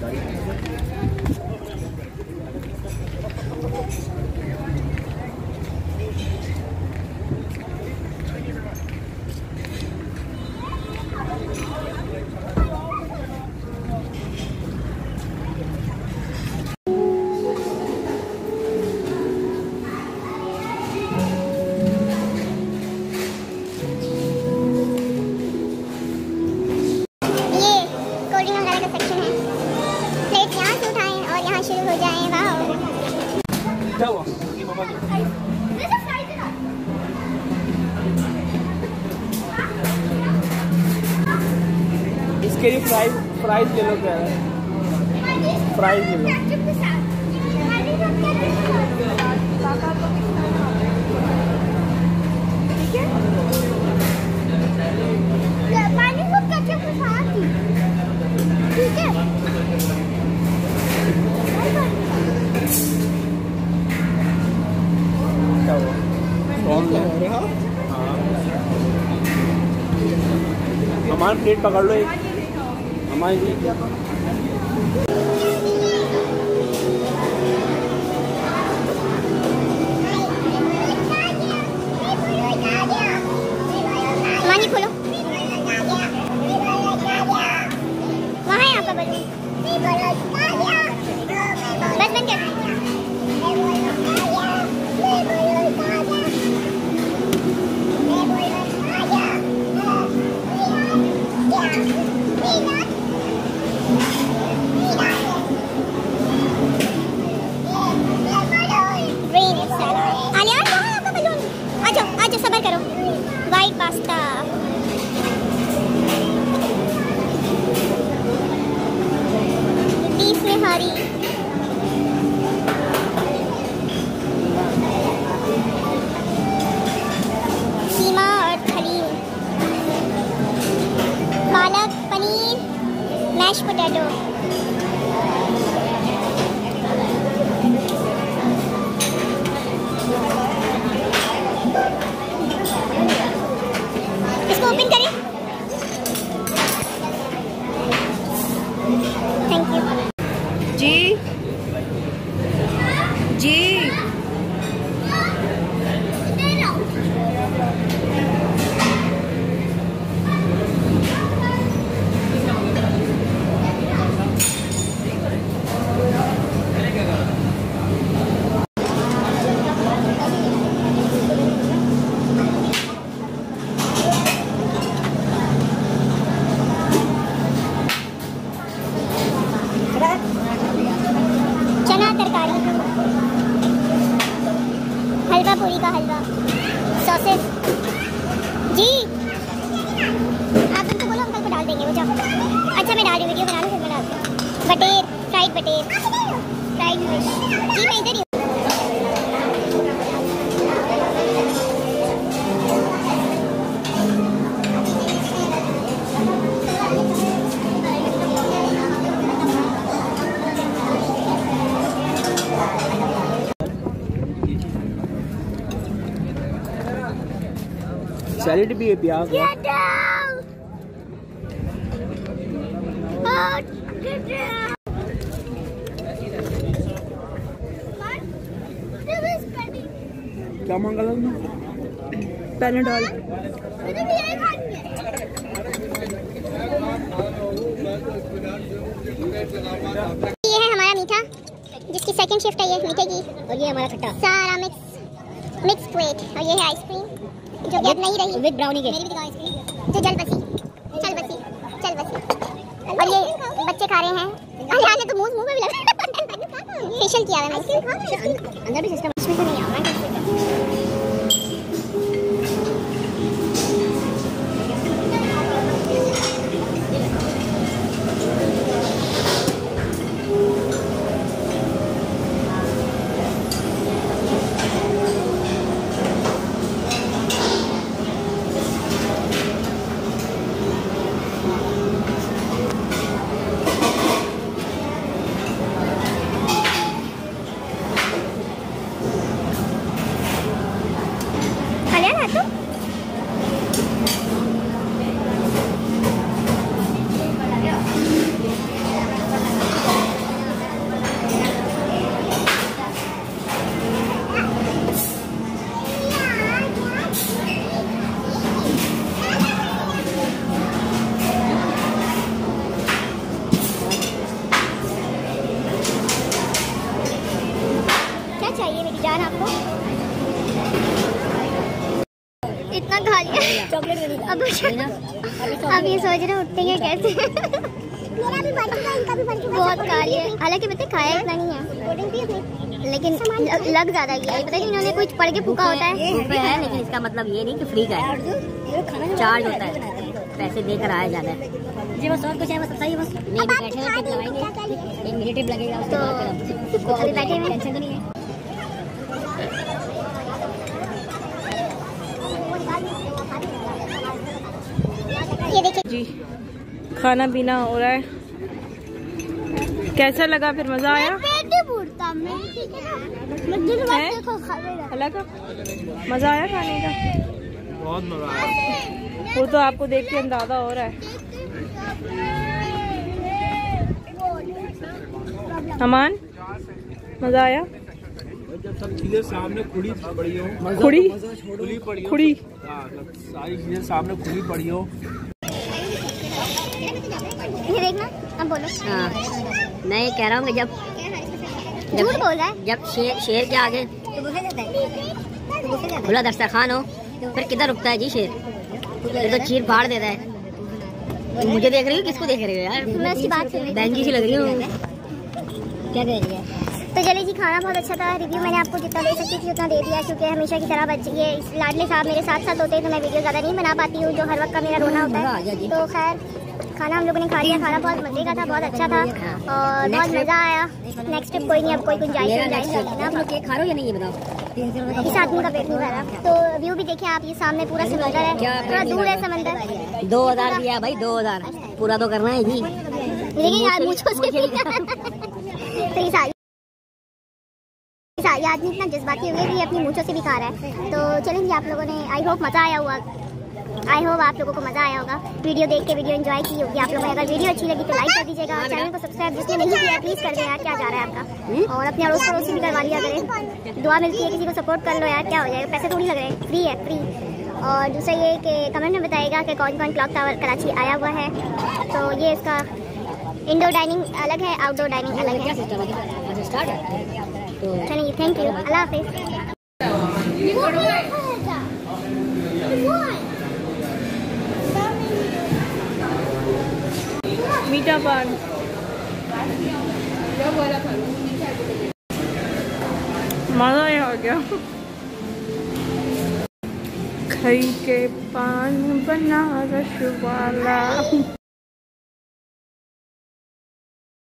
इसके लिए फ्राइज ले लो, क्या है फ्राइज ले लो। ठीक है हमारी प्लेट पकड़ लो एक हमारी। मानी खोलो, वहाँ है आपका बलून, बस बंद कर। सबर करो। वाइट पास्ता, बीफ में हरी, कीमा और haleem, palak paneer, mash potato, open करें। थैंक यू जी जी। हलवा पूरी का हलवा, सॉसेज जी। आप उनको बोलो अंकल को डाल देंगे वो, जाओ। अच्छा मैं डाल रही हूँ, वीडियो बना लूँ फिर मैं डालती हूँ। बटेर, फ्राइड बटेर, फ्राइड फिश जी, मैं इधर ही हूँ। सैलेड भी है, प्याज है। क्या मांगा था पैनाडॉल। ये है हमारा मीठा, जिसकी सेकंड शिफ्ट है ये मीठे की, और ये हमारा खट्टा। सारा मिक्स प्लेट। और ये है आइसक्रीम जो कि अब नहीं रही, विद ब्राउनी के। मेरी भी दिखाओ आइसक्रीम, जो चल बसी। और ये बच्चे खा रहे हैं। अरे तो मुंह में भी लगा फेशियल किया है मैंने। अंदर भी सिस्टम इसमें तो नहीं आ रहा है। इतना खा लिया चॉकलेट। अब ये सोच रहे उठेंगे कैसे। मेरा भी बचेगा, इनका भी बचेगा। बहुत खा लिया, हालांकि पता खाया इतना नहीं है, लेकिन लग ज्यादा गया। पता नहीं इन्होंने कुछ पढ़ के फूका होता है, लेकिन इसका मतलब ये नहीं कि फ्री का है, चार्ज होता है, पैसे देकर आया जाता है जी। बस और कुछ है, बस सही, बस नहीं बैठे हैं, टिप लगाएंगे, 1 मिनट टिप लगेगा उसके बाद तो अभी बैठे हैं, टेंशन तो नहीं है। ये देखिए जी खाना पीना हो रहा है। कैसा लगा फिर, मजा आया? अलग मजा आया खाने का? बहुत मजा आया। वो तो आपको देख के अंदाजा हो रहा है। अमान मजा आया? जब सब चीजें सामने खुली पड़ी हो, खुली पड़ी हो, खुली सारी चीजें सामने खुली पड़ी हो। ये देखना, अब बोलो। हाँ, मैं ये कह रहा हूँ कि जब झूठ बोल रहा है। जब शेर के आगे खुला दस्तरखान हो फिर किधर रुकता है जी शेर? फिर तो चीर फाड़ देता है। मुझे देख रही हो, किसको देख रही हो यार? मैं उसकी बात कर रही हूँ। बैंगी सी लग रही हूँ। क्या कह रही है? तो चलिए जी, खाना बहुत अच्छा था। रिव्यू मैंने आपको जितना दे सकती थी उतना दे दिया, क्योंकि हमेशा की तरह बच्चे ये लाडले साहब मेरे साथ साथ होते हैं तो मैं वीडियो ज़्यादा नहीं बना पाती हूँ, जो हर वक्त का मेरा रोना होता है। तो खैर खाना हम लोगों ने खा लिया, खाना बहुत मजे का था, बहुत अच्छा था और बहुत मज़ा आया। नेक्स्ट ट्रिप कोई नहीं, अब कोई गुंजाइश नहीं खा रहे हो या नहीं ये बताओ। इस आदमी का पेट नहीं भरा। तो व्यू भी देखें आप, ये सामने पूरा समंदर है, थोड़ा दूर है समंदर। 2000 दिया भाई, 2000 पूरा तो करना है जी। लेकिन यार मुझको से तो ये आदमी इतना जज्बाती हो गया कि अपनी मूंछों से भी खा रहा है। तो चलेंगे, आप लोगों ने आई होप मज़ा आया हुआ, आई होप आप लोगों को मज़ा आया होगा। वीडियो देख के वीडियो एंजॉय की होगी आप लोगों ने। अगर वीडियो अच्छी लगी तो लाइक कर दीजिएगा, चैनल को सब्सक्राइब जिसने नहीं किया प्लीज़ कर दें यार, क्या जा रहा है आपका। और अपने अड़ोस पड़ोस भी करवा लिया करें, दुआ मिलती है, किसी को सपोर्ट कर लो यार, क्या हो जाएगा, पैसे थोड़ी लग रहे हैं, फ्री है फ्री। और दूसरा ये कि कमेंट में बताइएगा कि कौन कौन क्लॉक टावर कराची आया हुआ है। तो ये इसका इंडोर डाइनिंग अलग है, आउटडोर डाइनिंग अलग है। चलिए, थैंक यू, अल्लाह हाफिज़। मीठा पान मजा ही आ गया। खई के पान बनारस वाला।